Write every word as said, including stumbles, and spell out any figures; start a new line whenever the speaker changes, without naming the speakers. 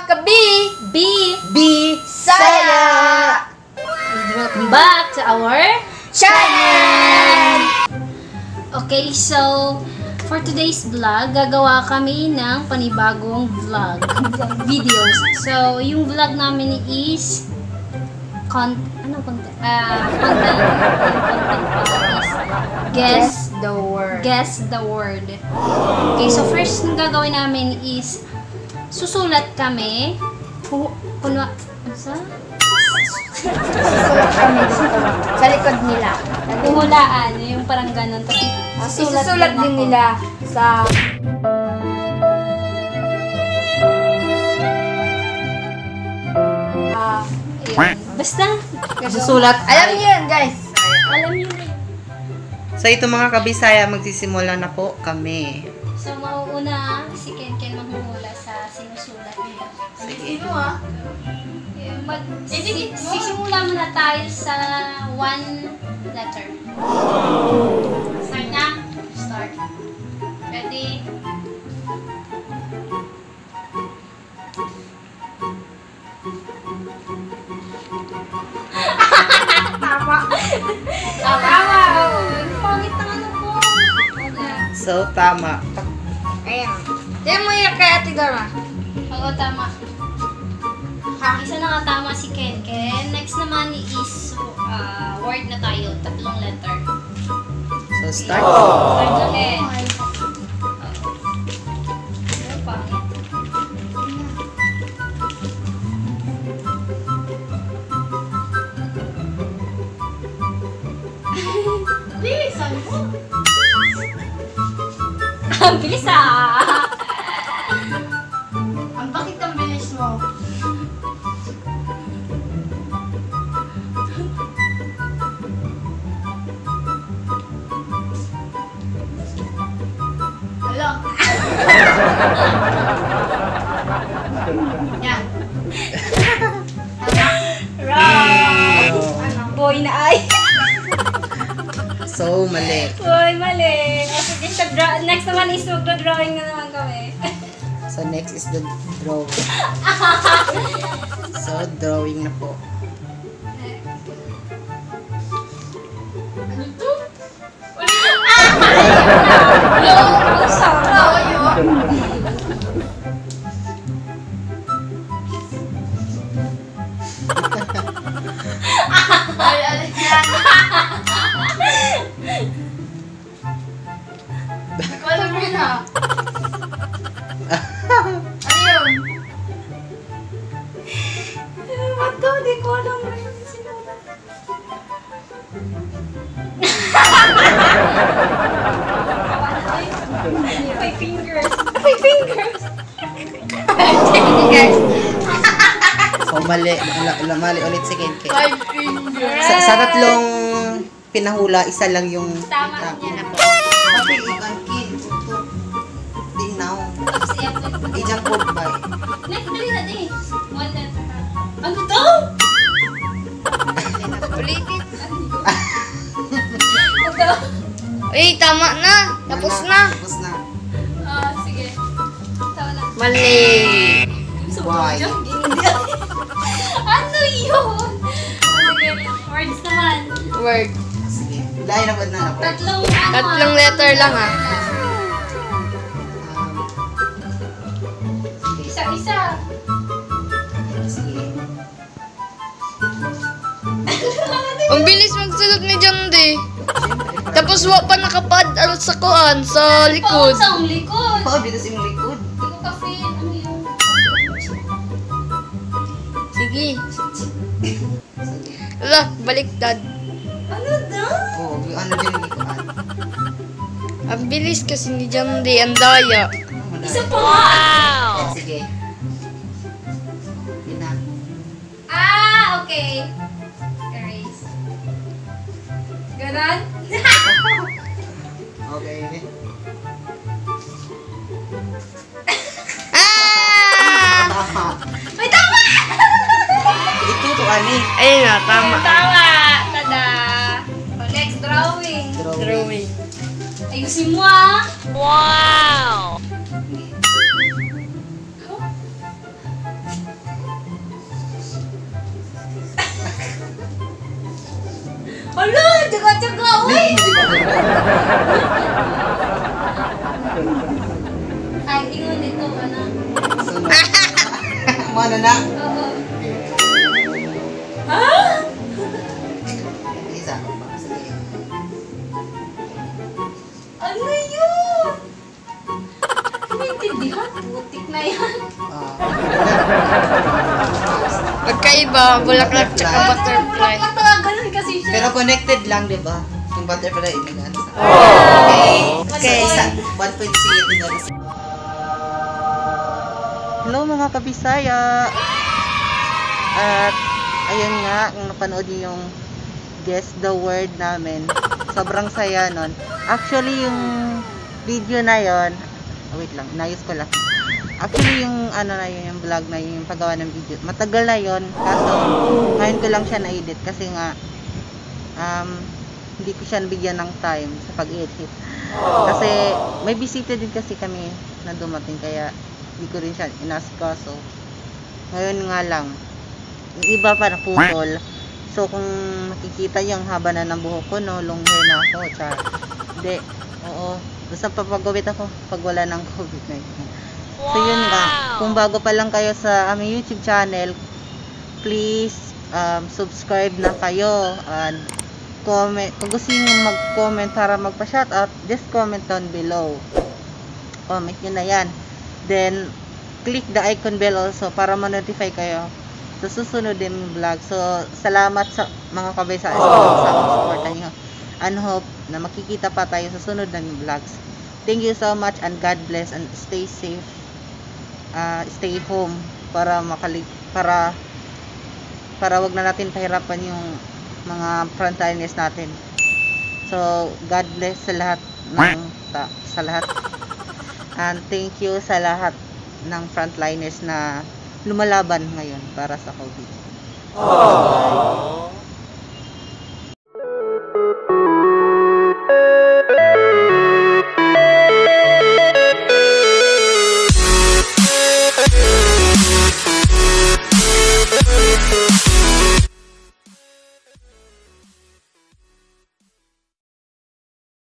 kabi!
B!
Bisaya!
Welcome back to our
channel!
Okay, so for today's vlog, gagawa kami ng panibagong vlog videos. So, yung vlog namin is con ano content? Ah, content. Yung content pala is guess
the word.
Guess the word. Okay, so first yung gagawin namin is susulat kami. Kunwa, ano sa?
Susulat kami dito. Sa likod nila.
Hulaan, yung parang ganun. Tapos,
Isusulat din
ako.
nila sa... Uh,
Ayun. Basta,
Susulat.
alam niyo yun, guys.
alam niyo na.
So ito mga kabisaya, magsisimula na po kami.
So, mauuna si Ken Ken manghuhula sa sinusulat niya.
Sino ah?
Yung Mag, si, sisimula muna tayo sa one letter. Start na? Start. Ready?
Tama.
Tama! Pangit ng ano ko.
So tama.
Ayan. Tignan mo yung kay Ate Dora.
Oo, tama. Isa nakatama si Ken Ken. Next naman is uh, word na tayo. Tatlong letter.
So start.
Start ulit. Ano pangit?
Bilisan mo.
Ang bilis ah!
Ang bakit ang bilis mo? Hello? Yan.
Right! Boy na ay!
So mali.
Boy, mali! O sige, sa dra- next naman is magdodrawing na naman kami.
So next is the drawing. So drawing na po.
Ano to?
Ang sarap!
Ay, alin yan. Hindi ko alam yun ha. Ano yun?
Ba't to? Di ko alam mo yung sinulat. My fingers. My fingers.
Guys,
So mali. Mali, mali ulit si Ken Ken.
five fingers.
Sa, sa tatlong pinahula, isa lang yung
Tama niya na po.
Tapi ikan kid. Di now.
Tapos i-upload ko.
Ijang code ba?
Next, dali na din. One letter ha. Ano to?
Ulitin.
Ano to?
Eh, tama na. Tapos na.
Tapos na.
Ah, sige. Tawa na.
Mali.
Why?
Ano yun? Sige, words naman.
Word.
Sige. Lain na ba na ako?
Tatlong ano.
Tatlong letter lang ah.
Isa-isa.
Sige.
Ang bilis magsulot ni John D. Tapos wa pa nakapad ano sa kuan sa likod.
Paong sa likod.
Oh, dito sa iyong likod.
Hindi ko ka-feel. Ano yun?
Sige.
Sige.
Ala, baliktad.
Ano daw?
Oh, yung ano din yung likuan.
Ang bilis kasi ni John D. Ang daya.
Isa pa nga.
Sige. Yun na.
Ah, okay. Erase. Ganon?
Okay.
Ah!
Tama.
May tama!
Ito to ani.
Ayun na, tama.
Tama! Tada! Oh, next, drawing.
Drawing.
Ayusin mo ah!
Wow!
Ay, ingon dito ka na.
Sunod. Mana na?
Oo. Ah!
Isa. Sige.
Ano yun? Naintindihan? Putik na yan.
Ah.
Magkaiba, bulaklak tsaka butterfly.
Ganun kasi siya.
Pero connected lang, di ba? Yung butterfly, yung ano sa... Okay. Okay, isa. one point zero din ano sa... Hello mga kabisaya! At ayun nga, kung napanood niyo yung Guess the Word namin, sobrang saya nun. Actually, yung video na yon, oh, wait lang, inayos ko lang. Actually, yung ano na yun, yung vlog na yun, yung paggawa ng video, matagal na yon. Kaso, ngayon ko lang siya na-edit kasi nga, um, hindi ko siya nabigyan ng time sa pag-edit. Kasi, may bisita din kasi kami na dumating, kaya hindi ko rin siya inasikaso. Ngayon nga lang, yung iba pa naputol. So, kung makikita yung haba na ng buhok ko, no, long hair na ako, char. Hindi, oo. Basta papagawit ako pag wala ng COVID nineteen. So, yun nga. Kung bago pa lang kayo sa aming YouTube channel, please, um, subscribe na kayo. And, comment. Kung gusto nyo mag-comment para magpa-shoutout, just comment down below. Comment nyo na yan. Then, click the icon bell also para ma-notify kayo sa susunod din vlog. So, salamat sa mga kabay sa support nyo. And hope na makikita pa tayo sa sunod ng vlogs. Thank you so much and God bless and stay safe. Uh, stay home para makali para para wag na natin pahirapan yung mga frontliners natin. So, God bless sa lahat ng ta, sa lahat. And thank you sa lahat ng frontliners na lumalaban ngayon para sa COVID. Bye.